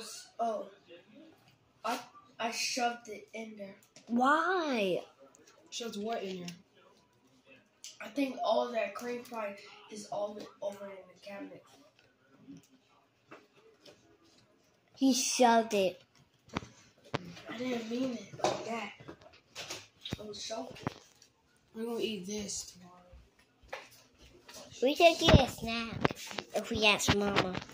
I shoved it in there. Why? Shoved what in there? I think all that cream pie is all over in the cabinet. He shoved it. I didn't mean it like that. I was joking. We're gonna eat this tomorrow. We should get a snack if we ask Mama.